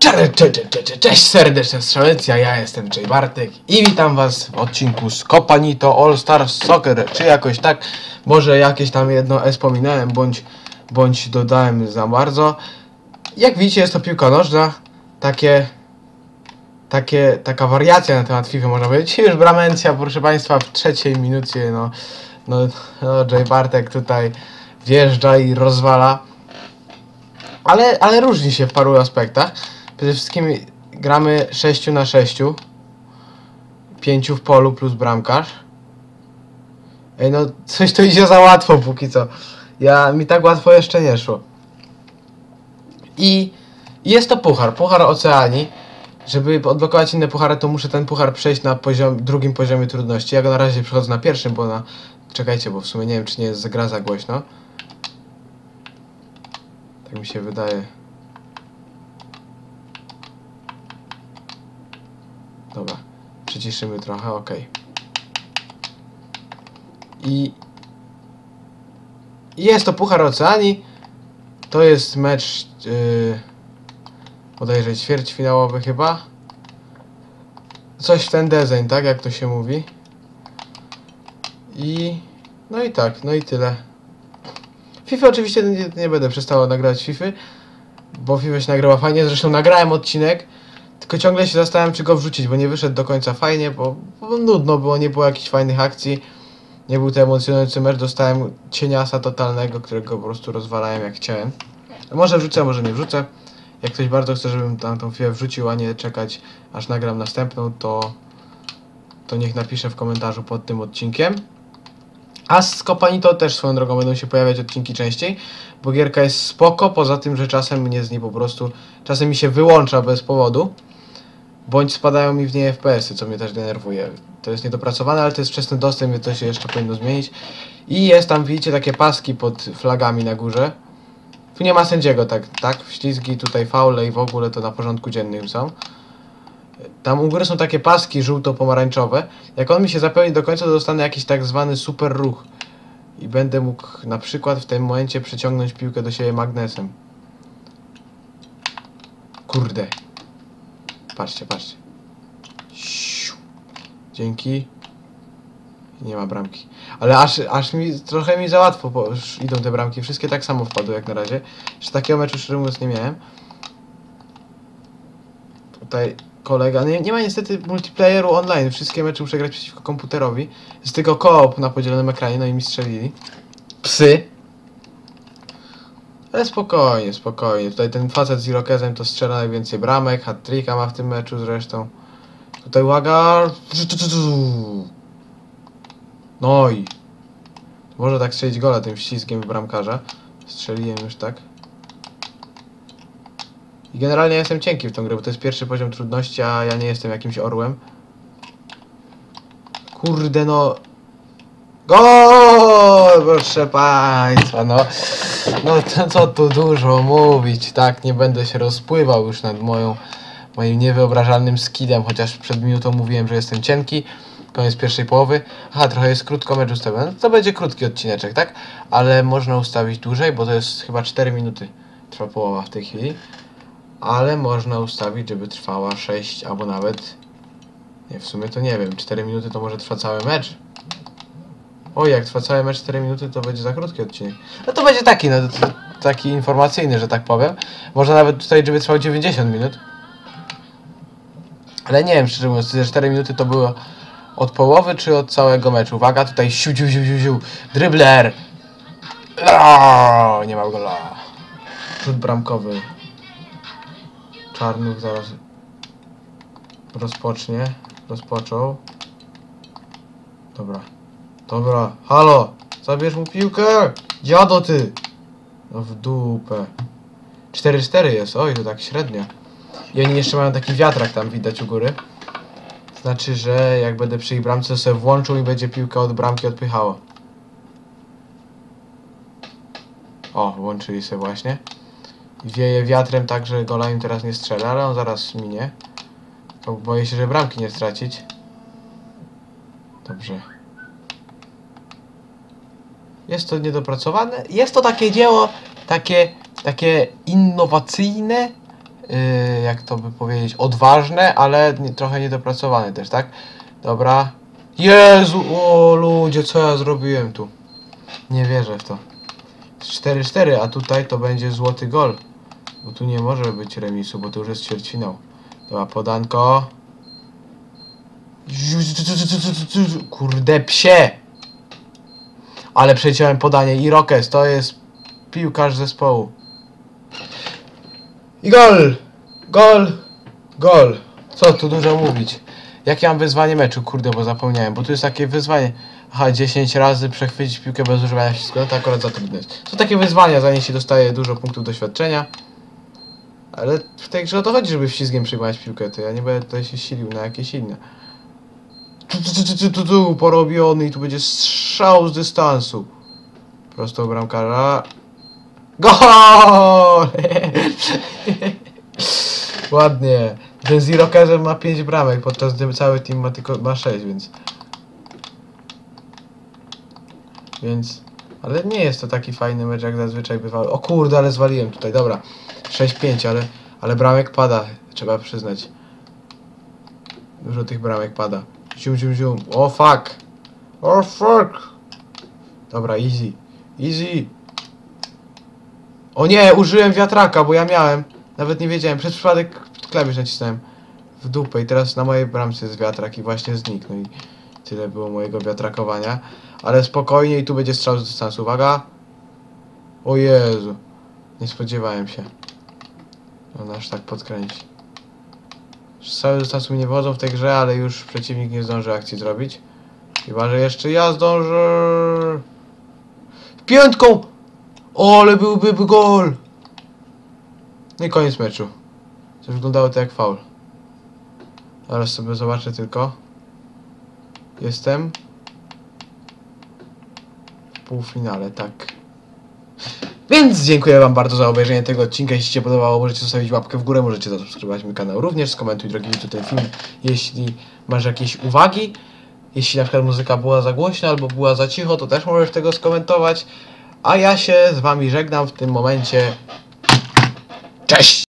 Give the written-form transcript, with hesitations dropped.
Cześć serdeczne strzelecja, ja jestem J Bartek i witam was w odcinku z Copanito All Stars Soccer, czy jakoś tak, może jakieś tam jedno S pominąłem, bądź dodałem za bardzo. Jak widzicie, jest to piłka nożna, taka wariacja na temat FIFA, można powiedzieć. Już bramencja, proszę państwa, w trzeciej minucie, no J Bartek tutaj wjeżdża i rozwala. Ale różni się w paru aspektach. Przede wszystkim gramy 6 na 6. 5 w polu plus bramkarz. Ej, no coś to idzie za łatwo póki co. Mi tak łatwo jeszcze nie szło. I jest to puchar Oceanii. Żeby odblokować inne puchary, to muszę ten puchar przejść na drugim poziomie trudności. Ja go na razie przechodzę na pierwszym, bo czekajcie, bo w sumie nie wiem, czy nie jest gra za głośno. Tak mi się wydaje. Dobra, przyciszymy trochę, ok. I jest to puchar Oceanii. To jest mecz bodajże ćwierćfinałowy chyba. Coś w ten deseń, tak jak to się mówi. No i tyle. FIFA oczywiście nie będę przestało nagrywać FIFA, bo FIFA się nagrywa fajnie. Zresztą nagrałem odcinek, tylko ciągle się zastanawiam, czy go wrzucić, bo nie wyszedł do końca fajnie, bo nudno było, nie było jakichś fajnych akcji. Nie był to emocjonujący mecz, dostałem cieniasa totalnego, którego po prostu rozwalałem jak chciałem. Może wrzucę, może nie wrzucę. Jak ktoś bardzo chce, żebym tam tą FIFA wrzucił, a nie czekać aż nagram następną, to niech napisze w komentarzu pod tym odcinkiem. A z Copanito też swoją drogą będą się pojawiać odcinki częściej, bo gierka jest spoko, poza tym, że czasem mnie z niej po prostu, czasem mi się wyłącza bez powodu, bądź spadają mi w niej FPS-y, co mnie też denerwuje. To jest niedopracowane, ale to jest wczesny dostęp, więc to się jeszcze powinno zmienić. I jest tam, widzicie, takie paski pod flagami na górze. Tu nie ma sędziego, tak? Ślizgi, tutaj faule i w ogóle to na porządku dziennym są. Tam u góry są takie paski żółto-pomarańczowe. Jak on mi się zapełni do końca, to dostanę jakiś tak zwany super ruch. I będę mógł na przykład w tym momencie przyciągnąć piłkę do siebie magnesem. Kurde. Patrzcie. Dzięki. Nie ma bramki. Ale aż trochę mi za łatwo już idą te bramki. Wszystkie tak samo wpadły jak na razie. Jeszcze takiego meczu, szczerze mówiąc, nie miałem. Tutaj kolega. Nie ma niestety multiplayeru online. Wszystkie mecze muszę grać przeciwko komputerowi. Jest tylko koop na podzielonym ekranie, no i mi strzelili. Psy. Ale spokojnie. Tutaj ten facet z Irokezem to strzela najwięcej bramek. Hat-tricka ma w tym meczu zresztą. Tutaj uwaga. No i może tak strzelić gola tym ściskiem w bramkarza. Strzeliłem już tak. I generalnie jestem cienki w tą grę, bo to jest pierwszy poziom trudności, a ja nie jestem jakimś orłem. Kurde no. Gol! Proszę państwa, no to co tu dużo mówić, tak? Nie będę się rozpływał już nad moim niewyobrażalnym skillem, chociaż przed minutą mówiłem, że jestem cienki. Koniec pierwszej połowy. Aha, trochę jest krótko mecz ustawiony. To będzie krótki odcineczek, tak? Ale można ustawić dłużej, bo to jest chyba 4 minuty trwa połowa w tej chwili. Ale można ustawić, żeby trwała 6 albo nawet... Nie, w sumie to nie wiem. 4 minuty to może trwa cały mecz. Oj, jak trwa cały mecz 4 minuty, to będzie za krótki odcinek. No to będzie taki, taki informacyjny, że tak powiem. Można nawet tutaj, żeby trwał 90 minut. Ale nie wiem, szczerze mówiąc, te 4 minuty to było od połowy, czy od całego meczu. Uwaga, tutaj siu. Dribbler! Nie ma gola. Rzut bramkowy. Czarnów zaraz rozpoczął. Dobra, halo! Zabierz mu piłkę! Dziado ty! No w dupę. 4-4 jest, oj, to tak średnio. I oni jeszcze mają taki wiatrak tam widać u góry. Znaczy, że jak będę przy ich bramce, to sobie włączył i będzie piłka od bramki odpychało. O, włączyli sobie właśnie. Wieje wiatrem tak, że gola im teraz nie strzela, ale on zaraz minie. To boję się, że bramki nie stracić. Dobrze. Jest to niedopracowane. Jest to takie dzieło, takie innowacyjne, jak to by powiedzieć, odważne, ale trochę niedopracowane też, tak? Dobra. Jezu, o ludzie, co ja zrobiłem tu? Nie wierzę w to. 4-4, a tutaj to będzie złoty gol. Bo tu nie może być remisu, bo to już jest ćwierćfinał. Dobra, podanko. Kurde psie! Ale przeciąłem podanie. Irokes, to jest piłkarz zespołu. I gol! Gol! Gol! Co tu dużo mówić? Jakie mam wyzwanie meczu? Kurde, bo zapomniałem. Bo tu jest takie wyzwanie. Aha, 10 razy przechwycić piłkę bez używania ścisku. No to akurat za trudne jest. Są takie wyzwania, za nie się dostaje dużo punktów doświadczenia. Ale w tej grze o to chodzi, żeby wślizgiem przyjmować piłkę. To ja nie będę tutaj się silił na jakieś inne. Porobiony i tu będzie strzał z dystansu. Prosto u bramkarza. Gol! Ładnie. Ten z Irokezem ma 5 bramek, podczas gdy cały team ma tylko 6, więc... Ale nie jest to taki fajny mecz, jak zazwyczaj bywały. O kurde, ale zwaliłem tutaj, dobra. 6-5, ale bramek pada, trzeba przyznać. Dużo tych bramek pada. Zium, zium, zium. O fuck! O fuck! Dobra, easy. Easy! O nie, użyłem wiatraka, bo ja miałem. Nawet nie wiedziałem, przez przypadek klawisz nacisnąłem w dupę i teraz na mojej bramce jest wiatrak i właśnie znikł. No i tyle było mojego wiatrakowania. Ale spokojnie i tu będzie strzał z dystansu. Uwaga! O Jezu! Nie spodziewałem się. On aż tak podkręci. Strzały z dystansu mi nie wychodzą w tej grze, ale już przeciwnik nie zdąży akcji zrobić. Chyba, że jeszcze ja zdążę. Piątką! O, ale byłby gol! No i koniec meczu. To wyglądało to jak faul. Zaraz sobie zobaczę tylko. Jestem w półfinale, tak. Więc dziękuję wam bardzo za obejrzenie tego odcinka. Jeśli się podobało, możecie zostawić łapkę w górę, możecie zasubskrybować mój kanał również. Skomentuj, drogi widzu, ten film, jeśli masz jakieś uwagi. Jeśli na przykład muzyka była za głośna albo była za cicho, to też możesz tego skomentować. A ja się z wami żegnam w tym momencie. Cześć!